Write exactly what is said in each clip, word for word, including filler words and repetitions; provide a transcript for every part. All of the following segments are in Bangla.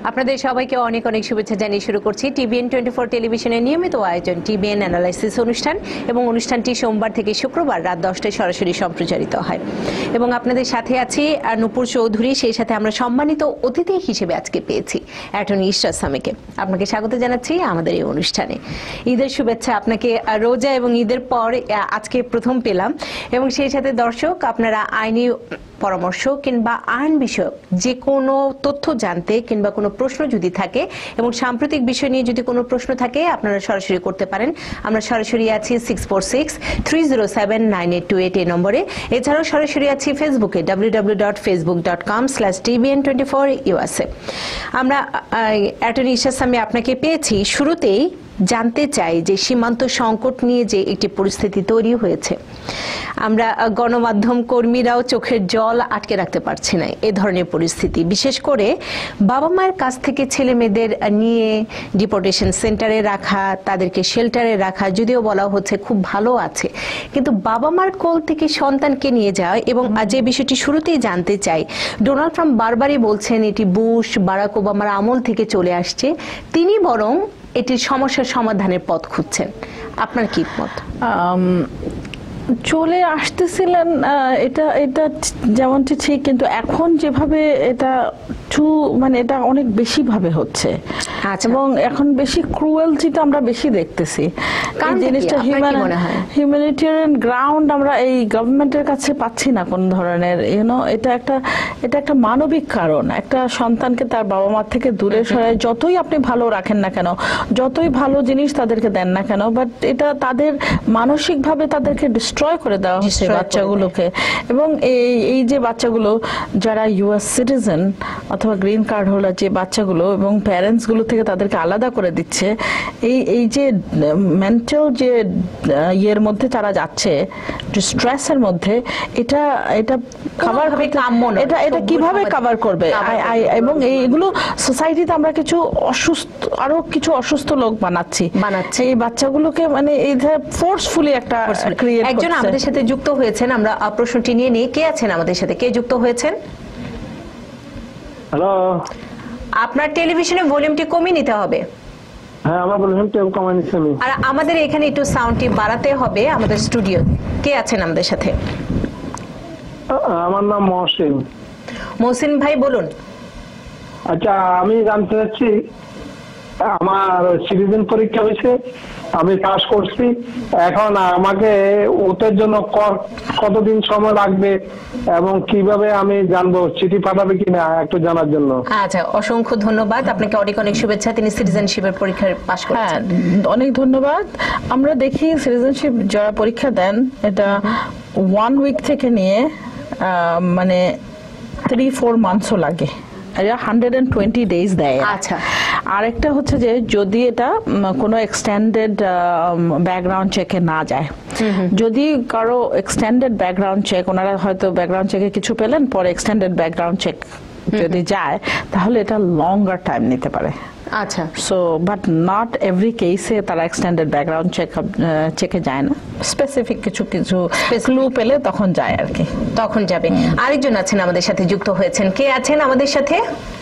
আপনাদের সবাইকে অনেক অনেক শুভেচ্ছা জানিয়ে শুরু করছি টিবিএন টোয়েন্টি ফোর টেলিভিশনের নিয়মিত আয়োজন টিবিএন অ্যানালাইসিস অনুষ্ঠান এবং অনুষ্ঠানটি সোমবার থেকে শুক্রবার রাত দশটায় সরাসরি সম্প্রচারিত হয় এবং আপনাদের সাথে আছি নূপুর চৌধুরী। সেই সাথে আমরা সম্মানিত অতিথি হিসেবে আজকে পেয়েছি অ্যাটর্নি ইশরাত সামিকে। আপনাকে স্বাগত জানাচ্ছি আমাদের এই অনুষ্ঠানে। ঈদের শুভেচ্ছা আপনাকে। রোজা এবং ঈদের পর আজকে প্রথম পেলাম এবং সেই সাথে দর্শক আপনারা আইনি পরামর্শ কিংবা আইন বিষয়ক যে কোনো তথ্য জানতে কিংবা কোনো প্রশ্ন যদি থাকে এবং সাম্প্রতিক বিষয় নিয়ে যদি কোনো প্রশ্ন থাকে আপনারা সরাসরি করতে পারেন। আমরা সরাসরি আছি six four six three zero seven nine eight two eight এই নম্বরে। এছাড়াও সরাসরি আছি ফেসবুকে W W W dot facebook dot com slash TBN twenty four USA. আমরা অ্যাটর্নি ইশরাত সামি আপনাকে পেয়েছি। শুরুতেই জানতে চাই যে সীমান্ত সংকট নিয়ে যে একটি পরিস্থিতি তৈরি হয়েছে, আমরা গণমাধ্যম কর্মীরাও চোখের জল আটকে রাখতে পারছি না এ ধরনের পরিস্থিতি। বিশেষ করে বাবা মায়ের কাছ থেকে ছেলে মেয়েদের নিয়ে ডিপোর্টেশন সেন্টারে রাখা, তাদেরকে শেল্টারে রাখা, যদিও বলা হচ্ছে খুব ভালো আছে, কিন্তু বাবা মার কোল থেকে সন্তানকে নিয়ে যাওয়া এবং যে বিষয়টি শুরুতেই জানতে চাই, ডোনাল্ড ট্রাম্প বারবারই বলছেন এটি বুশ বারাক ওবামার আমল থেকে চলে আসছে, তিনি বরং এটির সমস্যার সমাধানের পথ খুঁজছেন। আপনার কি মত? চলে আসতেছিলেন এটা এটা যেমনটি ঠিক, কিন্তু এখন যেভাবে এটা টু মানে এটা অনেক বেশি ভাবে হচ্ছে এবং এখন বেশি ক্রুয়েলটিটা আমরা বেশি দেখতেছি। এই জিনিসটা হিউম্যানিটেরিয়ান গ্রাউন্ড আমরা এই গভর্নমেন্টের কাছে পাচ্ছি না কোন ধরনের। ইউনো এটা একটা এটা একটা মানবিক কারণ। একটা সন্তানকে তার বাবা মার থেকে দূরে সরায় যতই আপনি ভালো রাখেন না কেন, যতই ভালো জিনিস তাদেরকে দেন না কেন, বাট এটা তাদের মানসিকভাবে তাদেরকে ডিস্ট্রয় করে দেওয়া হচ্ছে বাচ্চাগুলোকে। এবং এই এই যে বাচ্চাগুলো যারা ইউএস সিটিজেন অথবা গ্রিন কার্ড হোল্ডার, যে বাচ্চাগুলো এবং প্যারেন্টস গুলো থেকে তাদেরকে আলাদা করে দিচ্ছে, এই এই যে মেন্টাল যে ইয়ের মধ্যে তারা যাচ্ছে, স্ট্রেসের মধ্যে, এটা এটা কভার এটা এটা কিভাবে কভার করবে? এবং এইগুলো সোসাইটিতে আমরা কিছু অসুস্থ আরো কিছু অসুস্থ লোক বানাচ্ছি বানাচ্ছি এই বাচ্চাগুলোকে, মানে এই ফোর্সফুলি একটা ক্রিয়েট করছে। একজন আমাদের সাথে যুক্ত হয়েছেন, আমরা প্রশ্নটি নিয়ে নিই। কে আছেন আমাদের সাথে? কে যুক্ত হয়েছেন? হ্যালো, আপনার টেলিভিশনের ভলিউমটি কমিয়ে নিতে হবে। হ্যাঁ, আমার ভলিউমটি কমিয়ে নিচ্ছি আমি। আর আমাদের এখানে একটু সাউন্ডটি বাড়াতে হবে আমাদের স্টুডিও। কে আছেন আমাদের সাথে? আমার নাম মহসিন। মহসিন ভাই বলুন। আচ্ছা, আমি জানতে চাচ্ছি, আমার সিটিজেন পরীক্ষা হয়েছে, আমি পাস করছি, এখন আমাকে ওটার জন্য কতদিন সময় লাগবে এবং কিভাবে আমি জানবো? চিঠি পাঠাবে কিনা একটু জানার জন্য। আচ্ছা, অসংখ্য ধন্যবাদ আপনাকে, অনেক অনেক শুভেচ্ছা। তিনি সিটিজেনশিপের পরীক্ষার পাস করেছেন। অনেক ধন্যবাদ। আমরা দেখি সিটিজেনশিপ যারা পরীক্ষা দেন, এটা ওয়ান উইক থেকে নিয়ে মানে থ্রি ফোর মান্থসও লাগে, হান্ড্রেড এন্ড টোয়েন্টি ডেজ দেয়। আচ্ছা, আরেকটা হচ্ছে যে যদি এটা কোনো এক্সটেন্ডেড ব্যাকগ্রাউন্ড চেকে না যায়, যদি কারো এক্সটেন্ডেড ব্যাকগ্রাউন্ড চেক, ওনারা হয়তো ব্যাকগ্রাউন্ড চেকে কিছু পেলেন, পরে এক্সটেন্ডেড ব্যাকগ্রাউন্ড চেক যদি যায়, তাহলে এটা লঙ্গার টাইম নিতে পারে। আচ্ছা, সো বাট নট এভরি কেসে তারা এক্সটেন্ডেড ব্যাকগ্রাউন্ড চেক চেকে যায় না, স্পেসিফিক কিছু কিছু ক্লু পেলে তখন যায় আর কি, তখন যাবে। আরেকজন আছেন আমাদের সাথে যুক্ত হয়েছেন। কে আছেন আমাদের সাথে?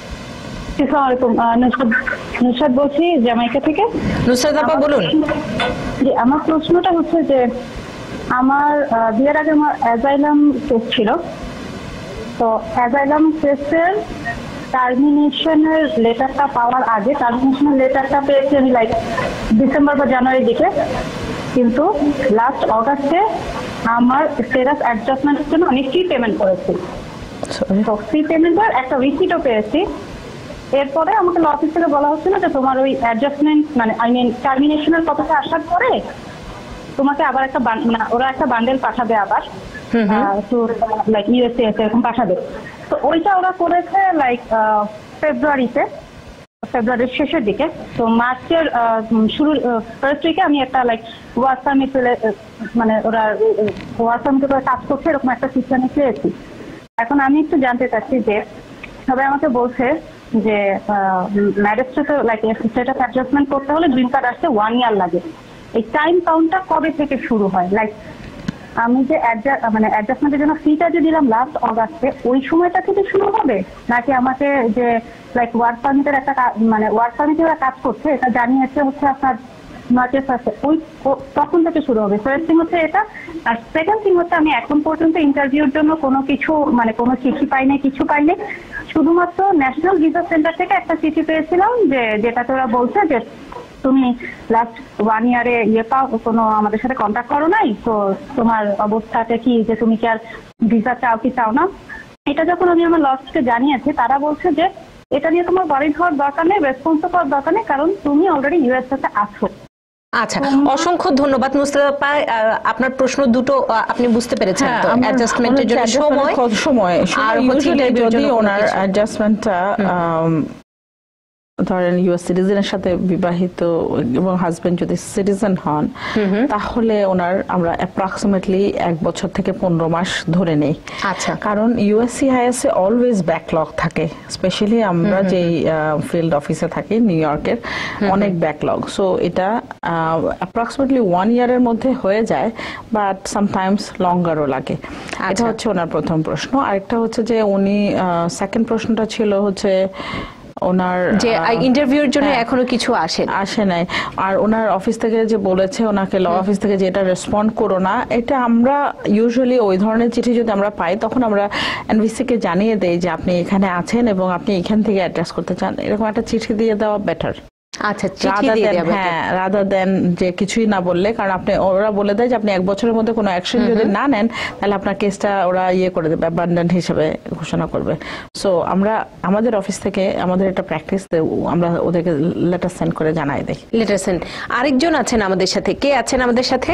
নুসরাত বলছি জ্যামাইকা থেকে। নুসরাত আপা বলুন। জি, আমার প্রশ্নটা হচ্ছে যে আমার বিয়ের আগে আমার অ্যাজাইলাম কেস ছিল, তো অ্যাজাইলাম কেসের টার্মিনেশনের লেটারটা পাওয়ার আগে, টার্মিনেশনের লেটারটা পেয়েছি আমি লাইক ডিসেম্বর বা জানুয়ারির দিকে, কিন্তু লাস্ট অগাস্টে আমার স্টেটাস অ্যাডজাস্টমেন্টের জন্য অনেক ফি পেমেন্ট করেছি, তো ফি পেমেন্টের একটা রিসিটও পেয়েছি। এরপরে আমাকে ল অফিস থেকে বলা হচ্ছিল যে তোমার ওই অ্যাডজাস্টমেন্ট মানে আই মিন টার্মিনেশনের কথাটা আসার পরে তোমাকে আবার একটা মানে ওরা একটা বান্ডেল পাঠাবে আবার লাইক ইউএসএ এরকম পাঠাবে। তো ওইটা ওরা করেছে লাইক ফেব্রুয়ারিতে, ফেব্রুয়ারির শেষের দিকে। তো মার্চের শুরুর ফার্স্ট উইকে আমি একটা লাইক ওয়ার্ক পারমিট মানে ওরা ওয়ার্ক পারমিটে কাজ করছে এরকম একটা সিস্টেমে পেয়েছি। এখন আমি একটু জানতে চাচ্ছি যে সবাই আমাকে বলছে যে ম্যারেজটা লাইক স্টেটাস অ্যাডজাস্টমেন্ট করতে হলে গ্রিন কার্ড আসতে ওয়ান ইয়ার লাগে। এই টাইম কাউন্টটা কবে থেকে শুরু হয়? লাইক আমি যে adjust- মানে অ্যাডজাস্টমেন্টের জন্য ফিটা যে দিলাম লাস্ট অগাস্টে, ওই সময়টা থেকে শুরু হবে, নাকি আমাকে যে লাইক ওয়ার্ক পারমিটের একটা কা- মানে ওয়ার্ক পারমিটে ওরা কাজ করছে এটা জানিয়েছে হচ্ছে আপনার নোটিস আছে, ওই ও- তখন থেকে শুরু হবে? ফার্স্ট থিং হচ্ছে এটা। আর সেকেন্ড থিং হচ্ছে আমি এখন পর্যন্ত ইন্টারভিউর জন্য কোনো কিছু মানে কোনো চিঠি পাইনি, কিছু পাইনি। শুধুমাত্র ন্যাশনাল ভিসা সেন্টার থেকে একটা চিঠি পেয়েছিলাম যে যেটাতে ওরা বলছে যে তুমি লাস্ট ওয়ান ইয়ারে ইয়ে পাও, কোনো আমাদের সাথে কন্ট্যাক্ট করো নাই, তো তোমার অবস্থাটা কি, যে তুমি কি আর ভিসা চাও কি চাও না। এটা যখন আমি আমার লজকে জানিয়েছি, তারা বলছে যে এটা নিয়ে তোমার ওয়ারিড হওয়ার দরকার নেই, রেসপন্স করার দরকার নেই, কারণ তুমি অলরেডি ইউএসএ তে আছো। আচ্ছা, অসংখ্য ধন্যবাদ মুস্তাফা। আপনার প্রশ্ন দুটো আপনি বুঝতে পেরেছেন তো, অ্যাডজাস্টমেন্টের জন্য সময় সময় আর আর হচ্ছে interview-র যদি জন্য কোনো ওনার কিছু। অ্যাডজাস্টমেন্টটা ধরেন ইউএস সিটিজেনের সাথে বিবাহিত এবং হাজবেন্ড যদি সিটিজেন হন, তাহলে ওনার আমরা অ্যাপ্রক্সিমেটলি এক বছর থেকে পনেরো মাস ধরে নেই। আচ্ছা, কারণ ইউএসসিআইএস এ অলওয়েজ ব্যাকলগ থাকে, স্পেশালি আমরা যেই ফিল্ড অফিসে থাকি নিউ ইয়র্কের, অনেক ব্যাকলগ। সো এটা অ্যাপ্রক্সিমেটলি ওয়ান ইয়ারের মধ্যে হয়ে যায়, বাট সামটাইমস লঙ্গারও লাগে। এটা হচ্ছে ওনার প্রথম প্রশ্ন। আরেকটা হচ্ছে যে উনি সেকেন্ড প্রশ্নটা ছিল হচ্ছে ওনার যে ইন্টারভিউর জন্য এখনো কিছু আসে আসে নাই, আর ওনার অফিস থেকে যে বলেছে ওনাকে ল অফিস থেকে যেটা রেসপন্ড করো না, এটা আমরা ইউজুয়ালি ওই ধরনের চিঠি যদি আমরা পাই তখন আমরা এনভিসি কে জানিয়ে দেই যে আপনি এখানে আছেন এবং আপনি এখান থেকে অ্যাড্রেস করতে চান, এরকম একটা চিঠি দিয়ে দেওয়া বেটার। আচ্ছা, চিঠি দিয়ে দেয়া better। হ্যাঁ, রাদার দেন যে কিছুই না বললে, কারণ আপনি ওরা বলে দেয় যে আপনি এক বছরের মধ্যে কোনো অ্যাকশন যদি না নেন তাহলে আপনার কেসটা ওরা ইয়ে করে দেবে, অ্যাবান্ডেন্ট হিসেবে ঘোষণা করবে। সো আমরা আমাদের অফিস থেকে আমাদের একটা প্র্যাকটিস, আমরা ওদেরকে লেটার সেন্ড করে জানাই দেই। Letter send. আরেকজন আছেন আমাদের সাথে, কে আছেন আমাদের সাথে?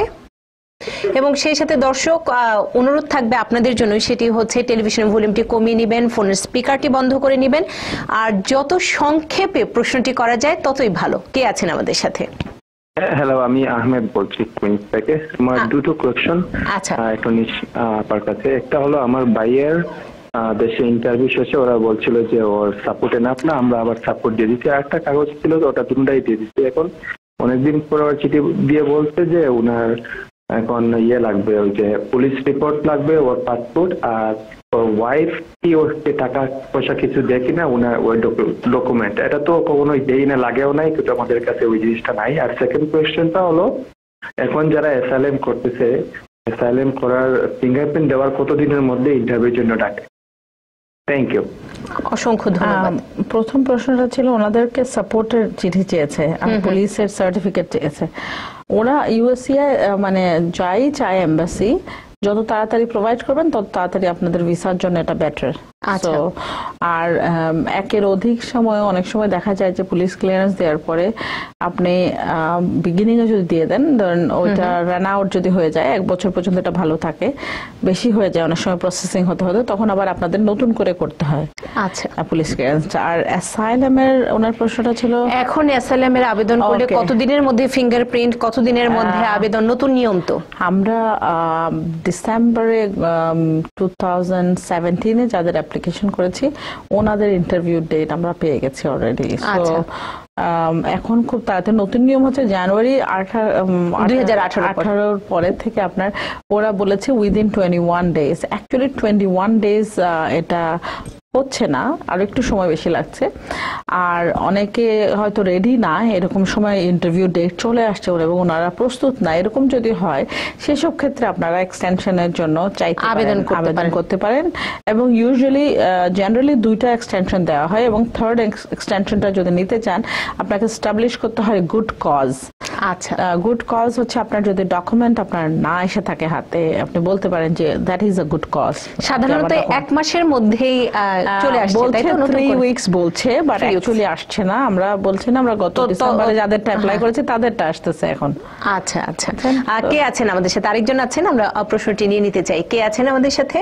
এবং সেই সাথে দর্শক অনুরোধ থাকবে আপনাদের জন্য, সেটি হচ্ছে টেলিভিশনের ভলিউমটি কমিয়ে নেবেন, ফোনের স্পিকারটি বন্ধ করে নেবেন, আর যত সংক্ষেপে প্রশ্নটি করা যায় ততই ভালো। কে আছেন আমাদের সাথে? হ্যালো, আমি আহমেদ বলছি কুইন্স থেকে। আমার দুটো কোয়েশ্চন আচ্ছা, একটু আপনার কাছে। একটা হলো আমার ভাইয়ের দেশে ইন্টারভিউ শেষে ওরা বলছিল যে ওর সাপোর্টে না আপনার, আমরা আবার সাপোর্ট দিয়ে দিচ্ছি। আর একটা কাগজ ছিল ওটা দুটাই দিয়ে দিচ্ছি। এখন অনেকদিন পর ওর চিঠি দিয়ে বলছে যে ওনার এখন ইয়ে লাগবে, ওই যে পুলিশ রিপোর্ট লাগবে, ওর পাসপোর্ট, আর ওর ওয়াইফ কি ওকে টাকা পয়সা কিছু দেয় কিনা ওনার ওই ডকুমেন্ট। এটা তো কখনোই দেই না, লাগেও নাই, কিন্তু আমাদের কাছে ওই জিনিসটা নাই। আর সেকেন্ড কোয়েশ্চেনটা হলো, এখন যারা অ্যাসাইলেম করতেছে, অ্যাসাইলেম করার ফিঙ্গারপ্রিন্ট দেওয়ার কতদিনের মধ্যে ইন্টারভিউর জন্য ডাকে? Thank you. অসংখ্য ধন্যবাদ। প্রথম প্রশ্নটা ছিল ওনাদেরকে সাপোর্টের চিঠি চেয়েছে আর পুলিশের সার্টিফিকেট চেয়েছে। ওরা ইউএসসিআই মানে যাই চায় এমবাসি, যত তাড়াতাড়ি প্রোভাইড করবেন তত তাড়াতাড়ি আপনাদের ভিসার জন্য এটা বেটার। আচ্ছা, আর একের অধিক সময় অনেক সময় দেখা যায় যে পুলিশ ক্লিয়ারেন্স দেওয়ার পরে আপনি বিগিনিং এ যদি দিয়ে দেন, ধরেন ওইটা রান আউট যদি হয়ে যায়, এক বছর পর্যন্ত এটা ভালো থাকে, বেশি হয়ে যায় অনেক সময় প্রসেসিং হতে হতে, তখন আবার আপনাদের নতুন করে করতে হয় আচ্ছা পুলিশ ক্লিয়ারেন্স। আর অ্যাসাইলামের ওনার প্রশ্নটা ছিল, এখন অ্যাসাইলাম এর আবেদন করলে কতদিনের মধ্যে ফিঙ্গারপ্রিন্ট, কতদিনের মধ্যে আবেদন? নতুন নিয়ম তো। আমরা ডিসেম্বরে টু থাউজেন্ড সেভেন্টিনে যাদের অ্যাপ্লিকেশন করেছি ওনাদের ইন্টারভিউ ডেট আমরা পেয়ে গেছি অলরেডি। সো এখন খুব তাড়াতাড়ি নতুন নিয়ম হচ্ছে জানুয়ারি দুই হাজার আঠারোর পরে থেকে আপনার, ওরা বলেছে within twenty one days. Actually twenty one days এটা হচ্ছে না, আর একটু সময় বেশি লাগছে। আর অনেকে হয়তো রেডি না, এরকম সময় ইন্টারভিউ ডেট চলে আসছে এবং ওনারা প্রস্তুত না, এরকম যদি হয় সেসব ক্ষেত্রে আপনারা এক্সটেনশনের জন্য চাইতে আবেদন আবেদন করতে পারেন। এবং ইউজুয়ালি জেনারেলি দুইটা এক্সটেনশন দেওয়া হয়, এবং থার্ড এক্সটেনশনটা যদি নিতে চান আপনাকে এস্টাবলিশ করতে হয় গুড কজ। আচ্ছা, গুড কজ হচ্ছে আপনার যদি ডকুমেন্ট আপনার না এসে থাকে হাতে, আপনি বলতে পারেন যে that is a good cause. সাধারণত এক মাসের মধ্যেই চলে আসছে, তাই তো? থ্রি উইকস বলছে, বাট অ্যাকচুয়ালি আসছে না। আমরা বলছি না, আমরা গত ডিসেম্বরে যাদেরটা অ্যাপ্লাই করেছি তাদেরটা আসতেছে এখন। আচ্ছা আচ্ছা, কে আছেন আমাদের সাথে? আরেকজন আছেন, আমরা প্রশ্নটি নিয়ে নিতে চাই। কে আছেন আমাদের সাথে?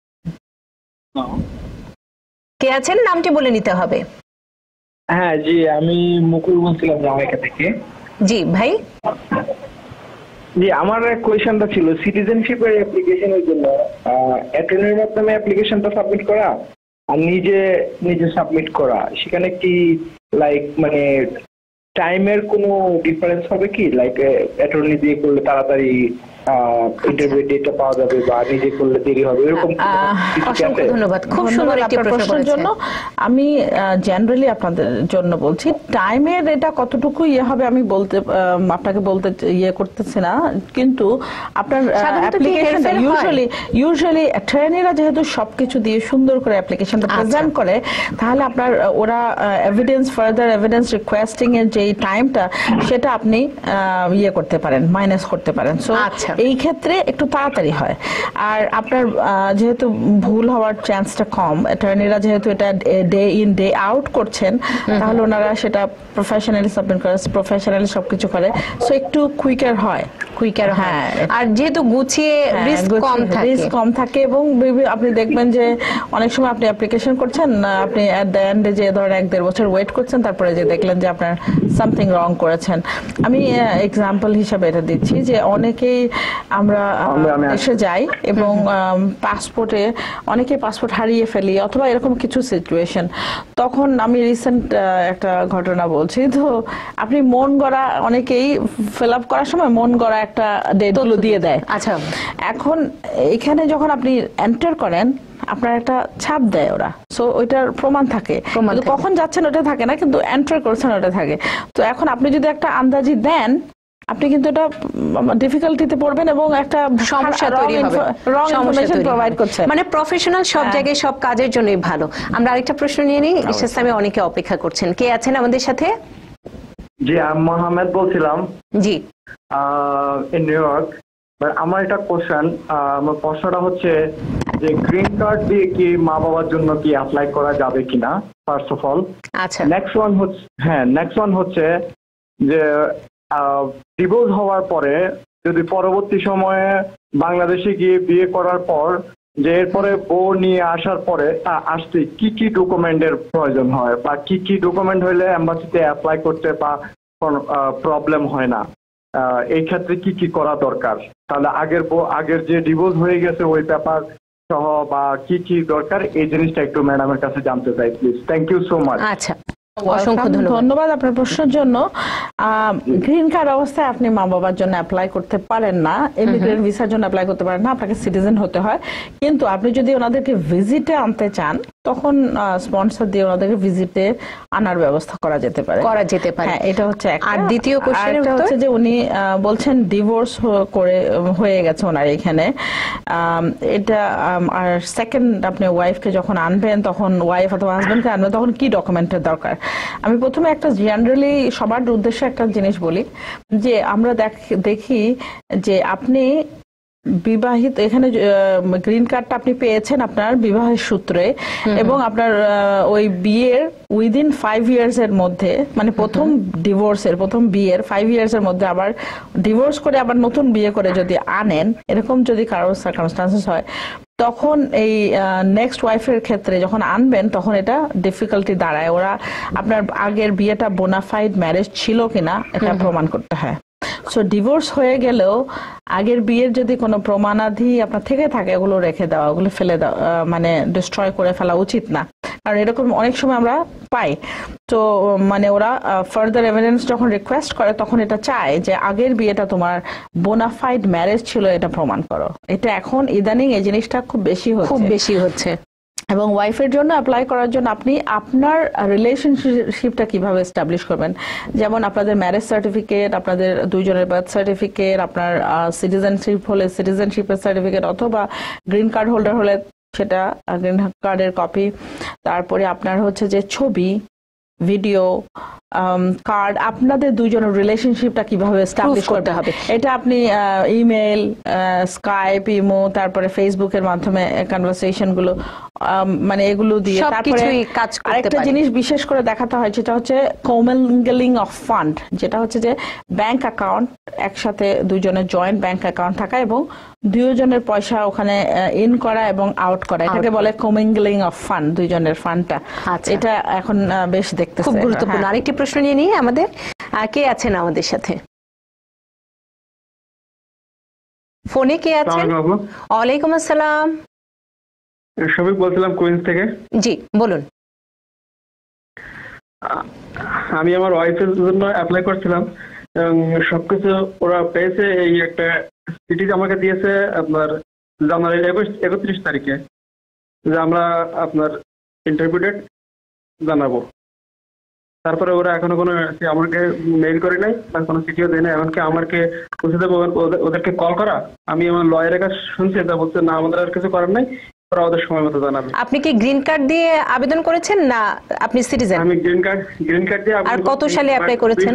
কে আছেন? নামটি বলে নিতে হবে। হ্যাঁ জি, আমি মুকুল বলছিলাম জামাইকা থেকে। জি ভাই। জি, আমার কোয়েশ্চেনটা ছিল সিটিজেনশিপের অ্যাপ্লিকেশনের জন্য অ্যাটর্নির মাধ্যমে অ্যাপ্লিকেশনটা সাবমিট করা আর নিজে নিজে সাবমিট করা, সেখানে কি লাইক মানে টাইমের কোনো ডিফারেন্স হবে কি? লাইক অ্যাটর্নি দিয়ে করলে তাড়াতাড়ি ইন্টারভিউ ডেটটা পাওয়া যাবে বা নিজে করলে দেরি হবে এরকম অসংখ্য ধন্যবাদ, খুব সুন্দর একটি প্রশ্নের জন্য। আমি জেনারেলি আপনাদের জন্য বলছি টাইমের এটা কতটুকু ইয়ে হবে আমি বলতে আপনাকে বলতে ইয়ে করতেছি না, কিন্তু আপনার অ্যাপ্লিকেশনটা ইউজুয়ালি ইউজুয়ালি অ্যাটর্নিরা যেহেতু সবকিছু দিয়ে সুন্দর করে অ্যাপ্লিকেশনটা প্রেজেন্ট করে, তাহলে আপনার ওরা এভিডেন্স ফার্দার এভিডেন্স রিকোয়েস্টিং এর যে টাইমটা সেটা আপনি ইয়ে করতে পারেন, মাইনাস করতে পারেন। সো এই ক্ষেত্রে একটু তাড়াতাড়ি হয়। আর আপনার যেহেতু ভুল হওয়ার চান্সটা কম, অ্যাটর্নিরা যেহেতু এটা ডে ইন ডে আউট করছেন, তাহলে ওনারা সেটা প্রফেশনালি সাবমিট করে, প্রফেশনালি সবকিছু করে, সো একটু কুইকার হয় কুইকার হয়। আর যেহেতু গুছিয়ে রিস্ক কম থাকে রিস্ক কম থাকে এবং আপনি দেখবেন যে অনেক সময় আপনি অ্যাপ্লিকেশন করছেন, আপনি এট দ্য এন্ডে যে ধরেন এক দেড় বছর ওয়েট করছেন, তারপরে যে দেখলেন যে আপনার সামথিং রং করেছেন। আমি এক্সাম্পল হিসাবে এটা দিচ্ছি যে অনেকেই আমরা এসে যাই এবং পাসপোর্টে অনেকে পাসপোর্ট হারিয়ে ফেলি অথবা এরকম কিছু সিচুয়েশন। তখন আমি রিসেন্ট একটা ঘটনা বলছি। তো আপনি মন গড়া অনেকেই ফিল আপ করার সময় মন গড়া একটা ডেটগুলো দিয়ে দেয়। আচ্ছা, এখন এখানে যখন আপনি এন্টার করেন আপনার একটা ছাপ দেয় ওরা, সো ওইটার প্রমাণ থাকে, কিন্তু কখন যাচ্ছেন ওটা থাকে না, কিন্তু এন্টার করছেন ওটা থাকে। তো এখন আপনি যদি একটা আন্দাজি দেন, আপনি কিন্তু এটা ডিফিকাল্টিতে পড়বেন এবং একটা সমস্যা তৈরি হবে, রং ইনফরমেশন প্রোভাইড করছে। মানে প্রফেশনাল সব জায়গায় সব কাজের জন্যই ভালো। আমরা আরেকটা প্রশ্ন নিয়ে নিই, ইসলামে অনেকে অপেক্ষা করছেন। কে আছেন আমাদের সাথে? জি, আমি মোহাম্মদ বলছিলাম, জি, ইন নিউ ইয়র্ক। আমার একটা কোশ্চেন, আমার প্রশ্নটা হচ্ছে যে গ্রিন কার্ড দিয়ে কি মা বাবার জন্য কি অ্যাপ্লাই করা যাবে কিনা, ফার্স্ট অফ অল। আচ্ছা, নেক্সট ওয়ান হচ্ছে হ্যাঁ নেক্সট ওয়ান হচ্ছে যে ডিভোর্স হওয়ার পরে যদি পরবর্তী সময়ে বাংলাদেশে গিয়ে বিয়ে করার পর যে এরপরে বউ নিয়ে আসার পরে আসতে কি কি ডকুমেন্টের প্রয়োজন হয় বা কি কি ডকুমেন্ট হইলে এম্বাসিতে অ্যাপ্লাই করতে বা প্রবলেম হয় না, এই ক্ষেত্রে কি কি করা দরকার? তাহলে আগের আগের যে ডিভোর্স হয়ে গেছে ওই পেপার সহ বা কি কি দরকার, এই জিনিসটা একটু ম্যাডামের কাছে জানতে চাই please. Thank you so much. আচ্ছা, অসংখ্য ধন্যবাদ আপনার প্রশ্নের জন্য। গ্রিন কার্ড অবস্থায় আপনি মা বাবার জন্য অ্যাপ্লাই করতে পারেন না, ইমিগ্রেন্ট ভিসার জন্য অ্যাপ্লাই করতে পারেন না, আপনাকে সিটিজেন হতে হয়। কিন্তু আপনি যদি ওনাদেরকে ভিজিটে আনতে চান, তখন স্পন্সর দিয়ে ওনাদেরকে ভিজিটে আনার ব্যবস্থা করা যেতে পারে করা যেতে পারে হ্যাঁ, এটা হচ্ছে একটা। আর দ্বিতীয় কোশ্চেনটা হচ্ছে যে উনি বলছেন ডিভোর্স করে হয়ে গেছে ওনার এখানে, এটা আর সেকেন্ড আপনি ওয়াইফকে যখন আনবেন, তখন ওয়াইফ অথবা হাজবেন্ডকে আনবেন, তখন কি ডকুমেন্টের দরকার? আমি প্রথমে একটা জেনারেলি সবার উদ্দেশ্যে একটা জিনিস বলি যে আমরা দেখি যে আপনি বিবাহিত, এখানে গ্রিন কার্ডটা আপনি পেয়েছেন আপনার বিবাহের সূত্রে, এবং আপনার ওই বিয়ের উইদিন ফাইভ ইয়ার্স এর মধ্যে, মানে প্রথম ডিভোর্সের প্রথম বিয়ের ফাইভ ইয়ার্স এর মধ্যে আবার ডিভোর্স করে আবার নতুন বিয়ে করে যদি আনেন, এরকম যদি কারোর সার্কামস্টান্সেস হয়, তখন এই নেক্সট ওয়াইফের ক্ষেত্রে যখন আনবেন, তখন এটা ডিফিকাল্টি দাঁড়ায়। ওরা আপনার আগের বিয়েটা বোনাফাইড ম্যারেজ ছিল কিনা এটা প্রমাণ করতে হয়। সো ডিভোর্স হয়ে গেলেও আগের বিয়ের যদি কোনো প্রমাণাদি আপনার থেকে থাকে, ওগুলো রেখে দেওয়া, ওগুলো ফেলে দেওয়া, মানে ডিস্ট্রয় করে ফেলা উচিত না। কারণ এরকম অনেক সময় আমরা পাই। তো মানে ওরা ফার্দার এভিডেন্স যখন রিকোয়েস্ট করে, তখন এটা চায় যে আগের বিয়েটা তোমার বোনাফাইড ম্যারেজ ছিল, এটা প্রমাণ করো। এটা এখন ইদানিং এই জিনিসটা খুব বেশি হচ্ছে খুব বেশি হচ্ছে এবং ওয়াইফের জন্য অ্যাপ্লাই করার জন্য আপনি আপনার রিলেশনশিপটা কিভাবে এস্টাবলিশ করবেন, যেমন আপনাদের ম্যারেজ সার্টিফিকেট, আপনাদের দুইজনের বার্থ সার্টিফিকেট, আপনার সিটিজেনশিপ হলে সিটিজেনশিপের সার্টিফিকেট, অথবা গ্রিন কার্ড হোল্ডার হলে সেটা গ্রিন কার্ডের কপি, তারপরে আপনার হচ্ছে যে ছবি, ভিডিও, কার্ড, আপনাদের দুইজনের রিলেশনশিপটা কিভাবে এস্টাবলিশ করতে হবে, এটা আপনি ইমেল, স্কাইপ, ইমো, তারপরে ফেসবুকের মাধ্যমে কনভারসেশন গুলো, মানে এগুলো দিয়ে। তারপরে আরেকটা জিনিস বিশেষ করে দেখাতে হয়, যেটা হচ্ছে কমিংলিং অফ ফান্ড, যেটা হচ্ছে যে ব্যাংক অ্যাকাউন্ট একসাথে দুইজনের জয়েন্ট ব্যাংক অ্যাকাউন্ট থাকা এবং দুইজনের পয়সা ওখানে ইন করা এবং আউট করা, এটাকে বলে কমিংলিং অফ ফান্ড, দুইজনের ফান্ডটা। এটা এখন বেশ দেখতে খুব গুরুত্বপূর্ণ। আরেকটি প্রশ্ন নিয়ে নিই আমাদের, কে আছেন আমাদের সাথে ফোনে? কে আছেন? ওয়ালাইকুম আসসালাম। শফিক বলছিলাম কুইন্স থেকে। জি বলুন। আমি আমার ওয়াইফের জন্য অ্যাপ্লাই করছিলাম এবং সবকিছু ওরা পেয়েছে, এই একটা চিঠি আমাকে দিয়েছে আপনার জানুয়ারি একুশ একত্রিশ তারিখে যে আমরা আপনার ইন্টারভিউ ডেট জানাবো। তারপরে ওরা এখনো কোনো আমাকে মেইল করে নাই বা কোনো চিঠিও দেয় না। এমনকি আমাকে পৌঁছে দেবো ওদেরকে কল করা, আমি আমার লয়ারের কাছে শুনছি, তা বলছে না আমাদের আর কিছু করার নাই, ওরা ওদের সময় মতো জানাবে। আপনি কি গ্রিন কার্ড দিয়ে আবেদন করেছেন না আপনি সিটিজেন? আমি গ্রিন কার্ড গ্রিন কার্ড দিয়ে। আর কত সালে অ্যাপ্লাই করেছেন?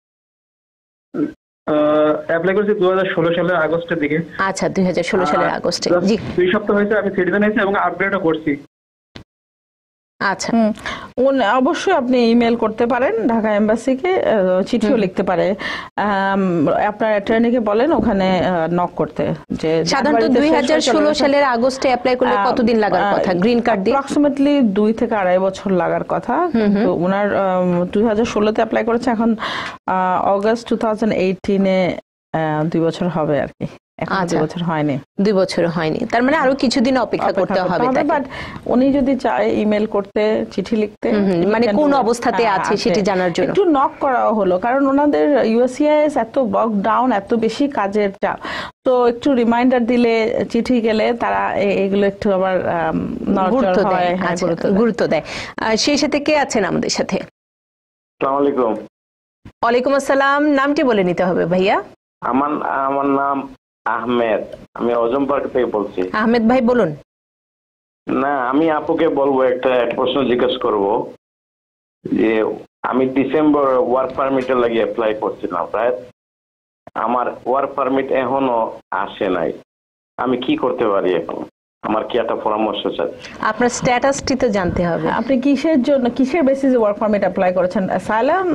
অ্যাপ্লাই করেছি দু হাজার ষোলো সালের আগস্টের দিকে। আচ্ছা, দুই হাজার ষোলো সালের আগস্টে। জি, দুই সপ্তাহ হয়েছে আমি সিটিজেন হয়েছি এবং আপগ্রেডও করছি। আচ্ছা, অবশ্যই আপনি ইমেল করতে পারেন ঢাকা এম্বাসিকে, চিঠিও লিখতে পারে। আপনার অ্যাটর্নিকে বলেন ওখানে নক করতে। যে সাধারণত দুই হাজার ষোলো সালের আগস্টে অ্যাপ্লাই করলে কতদিন লাগার কথা গ্রিন কার্ড দিয়ে? অ্যাপ্রক্সিমেটলি দুই থেকে আড়াই বছর লাগার কথা। তো ওনার দুই হাজার ষোলোতে অ্যাপ্লাই করেছে, এখন অগস্ট টু থাউজেন্ড এইটিনে দুই বছর হবে আর কি। দুই বছর হয়নি, দুই বছর হয়নি, তার মানে আরো কিছুদিন অপেক্ষা করতে হবে। বাট উনি যদি চায় ইমেল করতে, চিঠি লিখতে, মানে কোন অবস্থাতে আছে সেটি জানার জন্য একটু নক করাও হলো, কারণ ওনাদের ইউএসসিআইএস এত বক ডাউন, এত বেশি কাজের চাপ, তো একটু রিমাইন্ডার দিলে, চিঠি গেলে তারা এগুলো একটু আবার গুরুত্ব দেয়। গুরুত্ব দেয়। সেই সাথে কে আছেন আমাদের সাথে? আসসালামু আলাইকুম। ওয়ালাইকুম আসসালাম। নামটি বলে নিতে হবে ভাইয়া। আমার আমার নাম আহমেদ, আমি অজম পার্ক থেকে বলছি। আহমেদ ভাই বলুন। না, আমি আপুকে বলবো, একটা প্রশ্ন জিজ্ঞেস করব যে আমি ডিসেম্বর ওয়ার্ক পারমিটের লাগি অ্যাপ্লাই করছিলাম, প্রায় আমার ওয়ার্ক পারমিট এখনো আসে নাই, আমি কি করতে পারি এখন? আমার কি একটা পরামর্শ চাই। আপনার স্ট্যাটাসটি তো জানতে হবে। আপনি কিসের জন্য, কিসের বেসিসে ওয়ার্ক পারমিট অ্যাপ্লাই করেছেন? অ্যাসাইলাম?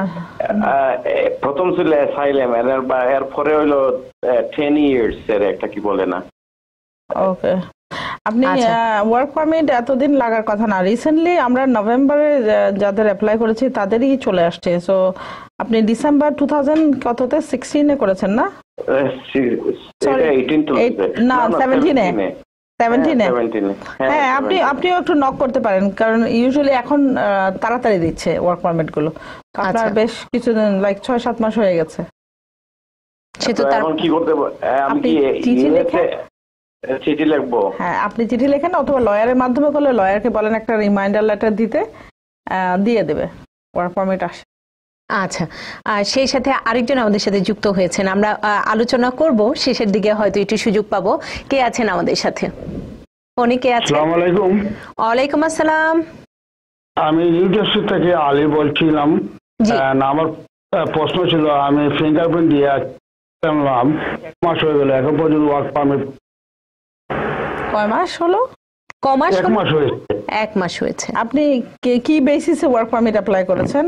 প্রথম ছিল অ্যাসাইলাম, এর পরে হলো টেন ইয়ার্স এর একটা কি বলে না। ওকে, আপনি ওয়ার্ক পারমিট এতদিন লাগার কথা না। রিসেন্টলি আমরা নভেম্বরে যাদের অ্যাপ্লাই করেছি তাদেরই চলে আসছে। সো আপনি ডিসেম্বর টু থাউজেন্ড কততে সিক্সটিনে করেছেন না? না, সেভেন্টিনে। হ্যাঁ, আপনি আপনিও একটু নক করতে পারেন, কারণ ইউজুয়ালি এখন তাড়াতাড়ি দিচ্ছে ওয়ার্ক পারমিট গুলো। আপনার বেশ কিছুদিন, লাইক ছয় সাত মাস হয়ে গেছে। কি করতে আমি কি চিঠি লিখে চিঠি লিখবো? হ্যাঁ, আপনি চিঠি লেখেন, অথবা লয়ারের মাধ্যমে করলে লয়ারকে বলেন একটা রিমাইন্ডার লেটার দিতে, দিয়ে দেবে, ওয়ার্ক পারমিট আসে। আচ্ছা, সেই সাথে আরেকজন আমাদের সাথে যুক্ত হয়েছেন, আমরা আলোচনা করব, শেষের দিকে হয়তো একটু সুযোগ পাবো। কে আছেন আমাদের সাথে? উনি কে আছেন? আসসালামু আলাইকুম। ওয়ালাইকুম আসসালাম। আমি ইউটিউব থেকে আলী বলছিলাম। আমার প্রশ্ন ছিল, আমি ফিঙ্গারপ্রিন্ট দিয়ে আসলাম, এক মাস হয়ে গেল, এখন পর্যন্ত ওয়ার্ক পারমিট। কয় মাস হলো? ক মাস? এক মাস হয়েছে। এক মাস হয়েছে। আপনি কি বেসিসে ওয়ার্ক পারমিট অ্যাপ্লাই করেছেন?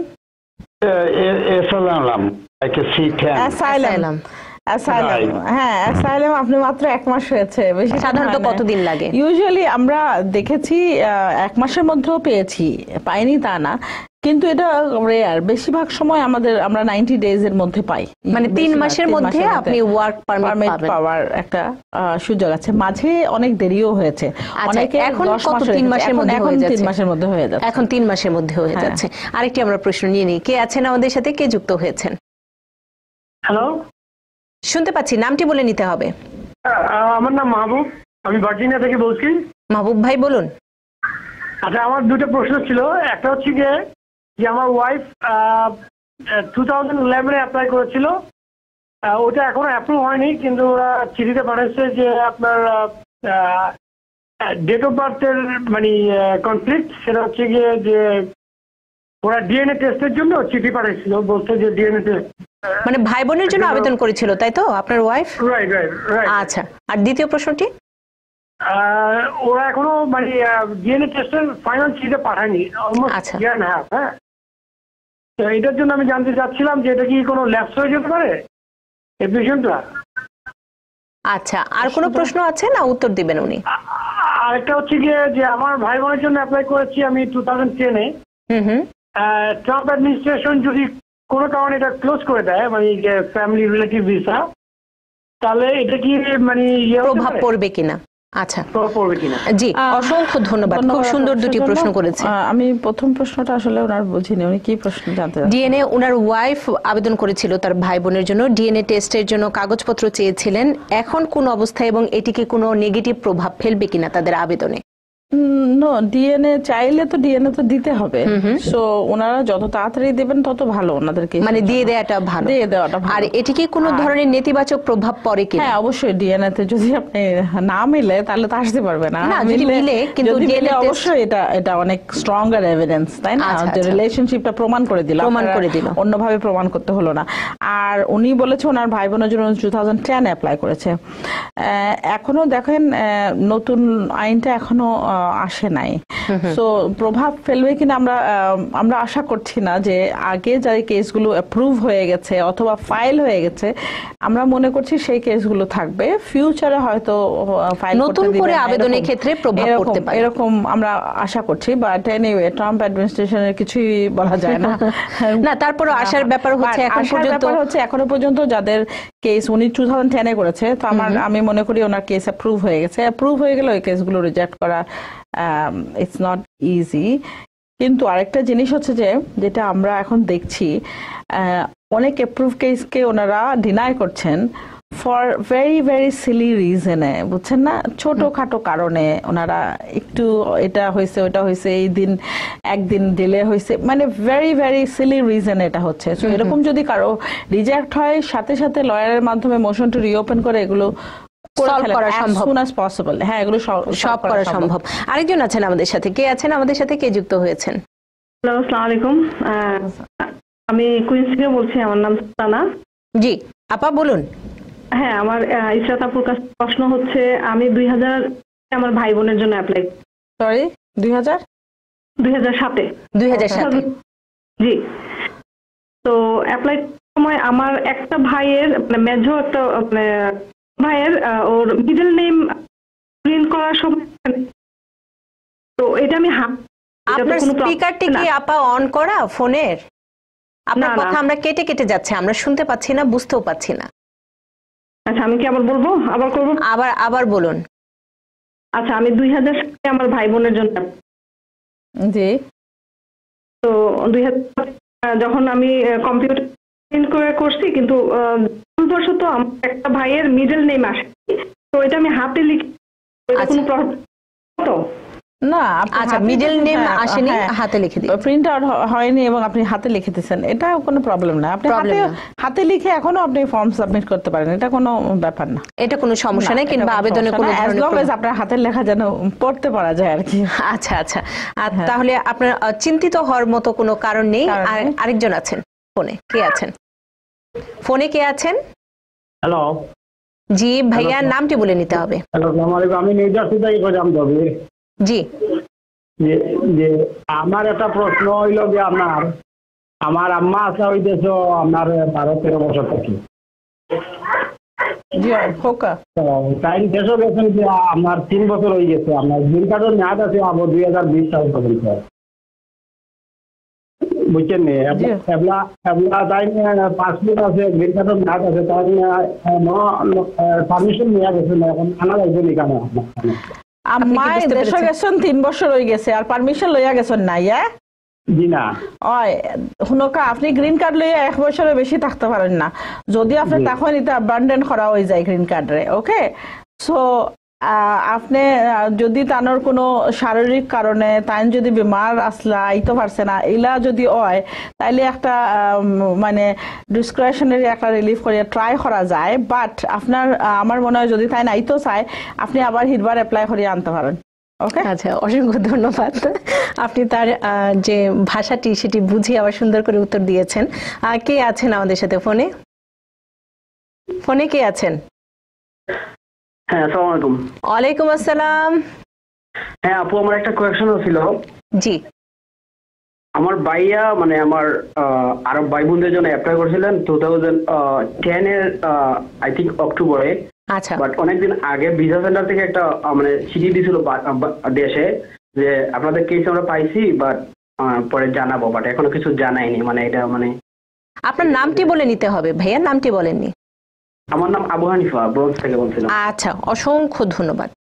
হ্যাঁ, অ্যাসাইলাম আপনি মাত্র এক মাস হয়েছে। বেশি সাধারণত কতদিন লাগে? ইউজুয়ালি আমরা দেখেছি এক মাসের মধ্যেও পেয়েছি, পাইনি তা না, কিন্তু এটা রেয়ার। বেশিরভাগ সময় আমাদের আমরা নাইনটি ডেজ এর মধ্যে পাই, মানে তিন মাসের মধ্যে আপনি ওয়ার্ক পারমিট পাওয়ার একটা সুযোগ আছে। মাঝে অনেক দেরিও হয়েছে, অনেকে এখন কত তিন মাসের মধ্যে হয়ে যাচ্ছে। তিন মাসের মধ্যে হয়ে যাচ্ছে এখন তিন মাসের মধ্যে হয়ে যাচ্ছে। আরেকটি আমরা প্রশ্ন নিয়ে নিই, কে আছেন আমাদের সাথে? কে যুক্ত হয়েছেন? হ্যালো, শুনতে পাচ্ছি, নামটি বলে নিতে হবে। আমার নাম মাহবুব, আমি ভার্জিনিয়া থেকে বলছি। মাহবুব ভাই বলুন। আচ্ছা, আমার দুটো প্রশ্ন ছিল। একটা হচ্ছে গিয়ে যে আমার ওয়াইফ টু থাউজেন্ড ইলেভেনে অ্যাপ্লাই করেছিল, ওটা এখনো অ্যাপ্রুভ হয়নি, কিন্তু ওরা চিঠিতে পাঠাচ্ছে যে আপনার ডেট অফ বার্থের মানে কনফ্লিক্ট, সেটা হচ্ছে গিয়ে যে ওরা ডিএনএ টেস্টের জন্য চিঠি পাঠাইছিল, বলছে যে ডিএনএ টেস্ট, মানে ভাই বোনের জন্য আবেদন করেছিল, তাই তো আপনার ওয়াইফ? Right right right. আচ্ছা, আর দ্বিতীয় প্রশ্নটি? ওরা এখনো মানে ডিএনএ টেস্টের ফাইনাল চিঠিটা পাঠায়নি, অলমোস্ট ইয়ার এন্ড হাফ। হ্যাঁ, তো এটার জন্য আমি জানতে চাচ্ছিলাম যে এটা কি কোনো ল্যাপস হয়ে যেতে পারে অ্যাপ্লিকেশনটা? আচ্ছা, আর কোনো প্রশ্ন আছে না উত্তর দিবেন উনি? আরেকটা হচ্ছে গিয়ে যে আমার ভাই বোনের জন্য অ্যাপ্লাই করেছি আমি টু থাউজেন্ড টেনে। হুম হুম। ট্রাম্প অ্যাডমিনিস্ট্রেশন যদি কোনো কারণে এটা ক্লোজ করে দেয়, মানে যে ফ্যামিলি রিলেটিভ ভিসা, তাহলে এটা কি মানে প্রভাব পড়বে কিনা? আচ্ছা পড়বে কিনা। জি, অসংখ্য ধন্যবাদ, খুব সুন্দর দুটি প্রশ্ন করেছে। আমি প্রথম প্রশ্নটা আসলে ওনার বুঝিনি, উনি কি প্রশ্ন জানতে চান? ডিএনএ, ওনার ওয়াইফ আবেদন করেছিল তার ভাই বোনের জন্য, ডিএনএ টেস্টের জন্য কাগজপত্র চেয়েছিলেন, এখন কোন অবস্থায় এবং এটিকে কোনো নেগেটিভ প্রভাব ফেলবে কিনা তাদের আবেদনে? নো, ডিএনএ চাইলে তো ডিএনএ তো দিতে হবে, সো ওনারা যত তাড়াতাড়ি দেবেন তত ভালো ওনাদেরকে, মানে দিয়ে দেওয়াটা ভালো, দিয়ে দেওয়াটা ভালো। আর এটিকে কোনো ধরনের নেতিবাচক প্রভাব পড়ে কিনা? হ্যাঁ অবশ্যই, ডিএনএ তে যদি আপনি না মিলে তাহলে তো আসতে পারবে না, না যদি মিলে, কিন্তু ডিএনএ অবশ্যই এটা এটা অনেক স্ট্রঙ্গার এভিডেন্স, তাই না, যে রিলেশনশিপটা প্রমাণ করে দিল, প্রমাণ করে দিল, অন্যভাবে প্রমাণ করতে হলো না। আর উনি বলেছে ওনার ভাই বোনের জন্য টু থাউজেন্ড টেন অ্যাপ্লাই করেছে, এখনো দেখেন নতুন আইনটা এখনো আসে নাই, সো প্রভাব ফেলবে কিনা আমরা আমরা আশা করছি না। যে আগে যে কেসগুলো অ্যাপ্রুভ হয়ে গেছে অথবা ফাইল হয়ে গেছে, আমরা মনে করছি সেই কেসগুলো থাকবে, ফিউচারে হয়তো ফাইল নতুন করে আবেদনের ক্ষেত্রে প্রভাব পড়তে পারে এরকম আমরা আশা করছি। বাট এনিওয়ে, ট্রাম্প অ্যাডমিনিস্ট্রেশনের কিছুই বলা যায় না। না, তারপরে আসার ব্যাপার হচ্ছে এখন পর্যন্ত হচ্ছে এখনো পর্যন্ত যাদের কেস উনি টু থাউজেন্ড টেনে করেছে, তো আমার আমি মনে করি ওনার কেস অ্যাপ্রুভ হয়ে গেছে। অ্যাপ্রুভ হয়ে গেলে ওই কেসগুলো রিজেক্ট করা ইটস নট ইজি। কিন্তু আরেকটা জিনিস হচ্ছে যে যেটা আমরা এখন দেখছি, অনেক অ্যাপ্রুভ কেসকে ওনারা ডিনাই করছেন ফর ভেরি ভেরি সিলি রিজনে, বুঝছেন না, ছোটখাটো কারণে ওনারা একটু এটা হয়েছে ওটা হয়েছে, এই দিন একদিন ডিলে হয়েছে, মানে ভেরি ভেরি সিলি রিজন এটা হচ্ছে। সো এরকম যদি কারো রিজেক্ট হয়, সাথে সাথে লয়ারের মাধ্যমে মোশন টু রিওপেন করে এগুলো সলভ করা সম্ভব, as soon as possible। হ্যাঁ, এগুলো সব করা সম্ভব। আরেকজন আছেন আমাদের সাথে, কে আছেন আমাদের সাথে, কে যুক্ত হয়েছেন? হ্যালো, আসসালামু আলাইকুম, আমি কুইন্স থেকে বলছি, আমার নাম সানা। জি আপা বলুন। হ্যাঁ, আমার ইসরাত আপুর কাছে প্রশ্ন হচ্ছে, আমি দুই হাজার আমার ভাই বোনের জন্য অ্যাপ্লাই, সরি দুই হাজার দুই হাজার সাতে দুই হাজার সাতে জি। তো অ্যাপ্লাই সময় আমার একটা ভাইয়ের মানে মেজো একটা মানে ভাইয়ের ওর মিডল নেম প্রিন্ট করার সময়, তো এটা আমি আপনার স্পিকারটি কি আপা অন করা ফোনের? আপনার কথা আমরা কেটে কেটে যাচ্ছে, আমরা শুনতে পাচ্ছি না, বুঝতেও পাচ্ছি না। আচ্ছা, আমি কি আবার বলবো, আবার করবো? আবার আবার বলুন। আচ্ছা, আমি দুই হাজার সালে আমার ভাই বোনের জন্য, জি। তো দুই হাজার যখন আমি কম্পিউটার প্রিন্ট করে করছি, কিন্তু ভুলবশত আমার একটা ভাইয়ের মিডল নেম আসে, তো এটা আমি হাতে লিখি, এটা কোনো প্রবলেম তো না? আচ্ছা, মিডল নেম আসেনি, হাতে লিখে দিই, প্রিন্ট আউট হয়নি এবং আপনি হাতে লিখে দিয়েছেন, এটা কোনো প্রবলেম না। আপনি হাতে হাতে লিখে এখনো আপনি ফর্ম সাবমিট করতে পারেন, এটা কোনো ব্যাপার না, এটা কোনো সমস্যা নেই, কিংবা আবেদনে কোনো অ্যাজ লং এজ আপনার হাতের লেখা যেন পড়তে পারা যায় আর কি। আচ্ছা আচ্ছা, তাহলে আপনার চিন্তিত হওয়ার মতো কোনো কারণ নেই। আর আরেকজন আছেন ফোনে, কে আছেন ফোনে, কে আছেন? হ্যালো, জি ভাইয়া, নামটি বলে নিতে হবে। হ্যালো, আসসালামু আলাইকুম, আমি নিউজার্সি থেকে গোজাম দবি। জি, যে আমার একটা প্রশ্ন হইল যে আপনার আমার আম্মা আসা হইতেছ আপনার বারো তেরো বছর থেকে, জি খোকা, তো টাইম শেষ হয়ে গেছে যে আপনার তিন বছর হয়ে গেছে, আপনার গ্রিন কার্ডের মেয়াদ আছে আবার দুই হাজার বিশ সাল পর্যন্ত, বুঝছেন নি? এবলা এবলা টাইম পাসপোর্ট আছে, গ্রিন কার্ডের মেয়াদ আছে, তার পারমিশন নেওয়া গেছে না, এখন আনা যাইবে নি কেন? মাই দেশে গেছেন তিন বছর হয়ে গেছে আর পারমিশন লইয়া গেছেন না? ইয়া জি না, ওই হুনকা আপনি গ্রিন কার্ড লইয়া এক বছরের বেশি থাকতে পারেন না, যদি আপনি তখন এটা অ্যাবান্ডন করা হয়ে যায় গ্রিন কার্ডে। ওকে, সো আপনি যদি তানোর কোনো শারীরিক কারণে তাই যদি বেমার আসলা আইতে পারছে না, এলা যদি হয় তাইলে একটা মানে ডিসক্রিশনারি একটা রিলিফ করিয়া ট্রাই করা যায়। বাট আপনার আমার মনে হয় যদি তাই আইতো চায়, আপনি আবার হিটবার অ্যাপ্লাই করিয়ে আনতে পারেন। ওকে, আচ্ছা, অসংখ্য ধন্যবাদ, আপনি তার যে ভাষাটি সেটি বুঝে আবার সুন্দর করে উত্তর দিয়েছেন। কে আছেন আমাদের সাথে ফোনে? ফোনে কে আছেন? হ্যাঁ, আসসালামু আলাইকুম। ওয়ালাইকুম আসসালাম। হ্যাঁ আপু, আমার একটা কোয়েশ্চন ছিল। জি, আমার ভাইয়া মানে আমার আরব ভাই বোনদের জন্য অ্যাপ্লাই করেছিলেন টু থাউজেন্ড টেন এর আই থিঙ্ক অক্টোবরে। আচ্ছা, বাট অনেকদিন আগে ভিসা সেন্টার থেকে একটা মানে চিঠি দিয়েছিল দেশে যে আপনাদের কেস আমরা পাইছি, বাট পরে জানাবো, বাট এখনো কিছু জানাইনি। মানে এটা মানে আপনার নামটি বলে নিতে হবে ভাইয়া, নামটি বলেননি। আমার নাম আবু হানিফা, ব্রোঞ্জ থেকে বলছিলাম। আচ্ছা, অসংখ্য ধন্যবাদ।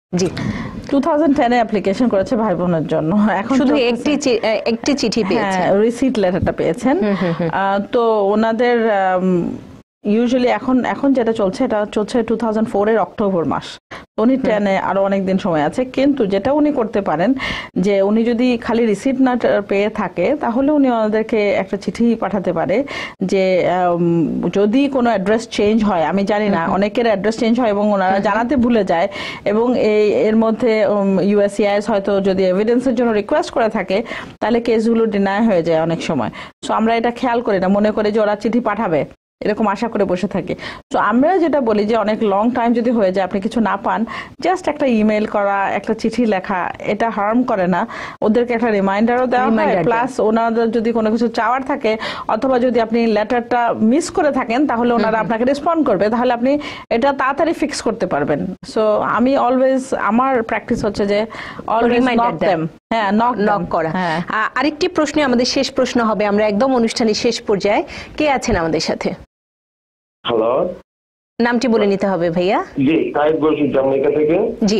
জি, টু থাউজেন্ড টেনে অ্যাপ্লিকেশন করেছে ভাই বোনের জন্য, এখন শুধু একটি চি- একটি চিঠি পেয়েছেন। রিসিট লেটারটা পেয়েছেন। আহ, তো ওনাদের ইউজুয়ালি এখন এখন যেটা চলছে এটা চলছে টু থাউজেন্ড ফোর এর অক্টোবর মাস, উনি টেনে আরো অনেক দিন সময় আছে। কিন্তু যেটা উনি করতে পারেন যে উনি যদি খালি রিসিট না পেয়ে থাকে তাহলে উনি ওনাদেরকে একটা চিঠি পাঠাতে পারে যে উম, যদি কোনো অ্যাড্রেস চেঞ্জ হয়, আমি জানি না, অনেকের অ্যাড্রেস চেঞ্জ হয় এবং ওনারা জানাতে ভুলে যায়, এবং এই এর মধ্যে ইউএসসিআইএস হয়তো যদি এভিডেন্সের জন্য রিকোয়েস্ট করে থাকে তাহলে কেসগুলো ডিনাই হয়ে যায় অনেক সময়। সো আমরা এটা খেয়াল করি না, মনে করি যে ওরা চিঠি পাঠাবে এরকম আশা করে বসে থাকি। তো আমরা যেটা বলি যে অনেক লং টাইম যদি হয়ে যায়, আপনি কিছু না পান, জাস্ট একটা ইমেল করা, একটা চিঠি লেখা, এটা হার্ম করে না। ওদেরকে একটা রিমাইন্ডারও দেওয়া হয়, প্লাস ওনাদের যদি কোনো কিছু চাওয়ার থাকে অথবা যদি আপনি লেটারটা মিস করে থাকেন তাহলে ওনারা আপনাকে রেসপন্ড করবে, তাহলে আপনি এটা তাড়াতাড়ি ফিক্স করতে পারবেন। সো আমি অলওয়েজ, আমার প্র্যাকটিস হচ্ছে যে অলওয়েজ নক দেম, হ্যাঁ নক নক করা। হ্যাঁ। আ- আরেকটি প্রশ্ন, আমাদের শেষ প্রশ্ন হবে, আমরা একদম অনুষ্ঠানের শেষ পর্যায়ে। কে আছেন আমাদের সাথে? হ্যালো, নামটি বলে নিতে হবে ভাইয়া। জি কায়েদ বলছি জামাইকা থেকে। জি,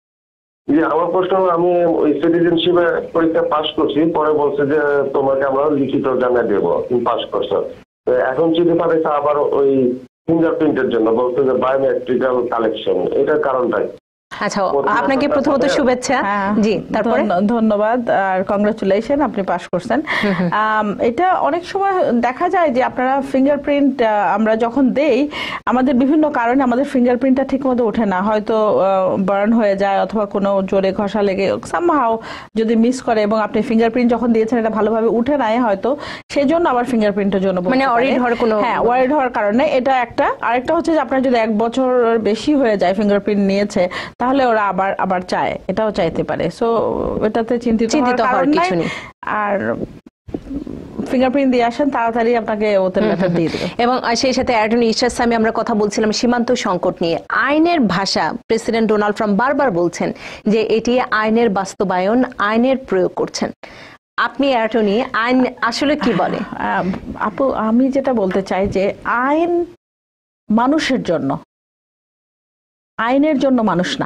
জি আমার প্রশ্ন, আমি ওই সিটিজেনশিপের পরীক্ষা পাস করছি, পরে বলছে যে তোমাকে আমরা লিখিত জানিয়ে দেবো তুমি পাস করছো। তো এখন চিঠি পাঠাইছে আবার ওই ফিঙ্গারপ্রিন্টের জন্য, বলছে যে বায়োমেট্রিক্যাল কালেকশন, এটার কারণটা কি? আচ্ছা, আপনাকে প্রথমত শুভেচ্ছা। জি, তারপরে ধন্য- ধন্যবাদ আর কংগ্রাচুলেশন, আপনি পাস করছেন। আম, এটা অনেক সময় দেখা যায় যে আপনারা ফিঙ্গারপ্রিন্ট আমরা যখন দেই, আমাদের বিভিন্ন কারণে আমাদের ফিঙ্গারপ্রিন্টটা ঠিক মতো ওঠে না, হয়তো বার্ন হয়ে যায় অথবা কোনো জোরে ঘষা লেগে সামহাও যদি মিস করে, এবং আপনি ফিঙ্গারপ্রিন্ট যখন দিয়েছেন এটা ভালোভাবে উঠে নাই হয়তো, সেই জন্য আবার ফিঙ্গারপ্রিন্টের জন্য বলতে মানে পারে। অরিড হওয়ার কোনো, হ্যাঁ ওয়ারিড হওয়ার কারণে এটা একটা। আরেকটা হচ্ছে যে আপনার যদি এক বছর বেশি হয়ে যায় ফিঙ্গারপ্রিন্ট নিয়েছে, তাহলে ওরা আবার আবার চায়, এটাও চাইতে পারে। সো এটাতে চিন্তিত চিন্তিত হওয়ার হওয়ার কারণ কিছু নাই। নেই। আর ফিঙ্গারপ্রিন্ট দিয়ে আসেন, তাড়াতাড়ি আপনাকে ওদের লেটার দিয়ে দেবে। এবং সেই সাথে অ্যাটর্নি ইশরাত সামি, আমরা কথা বলছিলাম সীমান্ত সংকট নিয়ে। আইনের ভাষা, প্রেসিডেন্ট ডোনাল্ড ট্রাম্প বারবার বলছেন যে এটি আইনের বাস্তবায়ন, আইনের প্রয়োগ করছেন। আপনি অ্যাটর্নি, আইন আসলে কি বলে? আহ, আপু, আমি যেটা বলতে চাই যে আইন মানুষের জন্য, আইনের জন্য মানুষ না।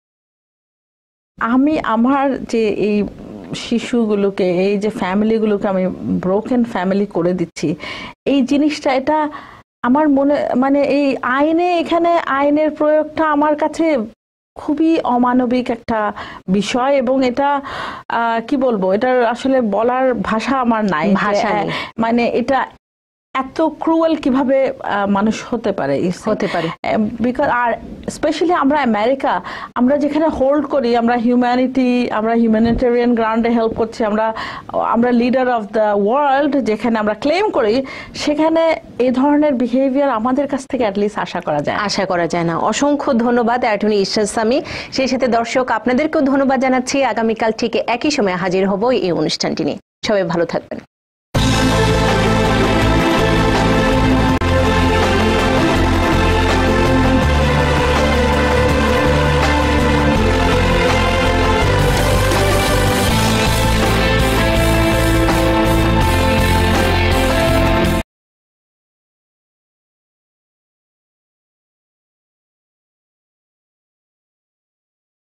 আমি আমার যে এই শিশুগুলোকে, এই যে ফ্যামিলিগুলোকে আমি ব্রোকেন ফ্যামিলি করে দিচ্ছি, এই জিনিসটা, এটা আমার মনে, মানে এই আইনে, এখানে আইনের প্রয়োগটা আমার কাছে খুবই অমানবিক একটা বিষয়, এবং এটা আহ, কি বলবো, এটার আসলে বলার ভাষা আমার নাই। ভাষা যে, নেই। মানে এটা এত ক্রুয়েল কিভাবে আহ, মানুষ হতে পারে হতে পারে বিকজ, আর স্পেশালি আমরা আমেরিকা, আমরা যেখানে হোল্ড করি, আমরা হিউম্যানিটি, আমরা হিউম্যানিটেরিয়ান গ্রাউন্ডে হেল্প করছি, আমরা আমরা লিডার অফ দ্য ওয়ার্ল্ড যেখানে আমরা ক্লেম করি, সেখানে এই ধরনের বিহেভিয়ার আমাদের কাছ থেকে অ্যাটলিস্ট আশা করা যায় আশা করা যায় না। অসংখ্য ধন্যবাদ অ্যাটর্নি ইশরাত সামি। সেই সাথে দর্শক আপনাদেরকেও ধন্যবাদ জানাচ্ছি। আগামীকাল ঠিক একই সময় হাজির হব এই অনুষ্ঠানটি নিয়ে। সবাই ভালো থাকবেন।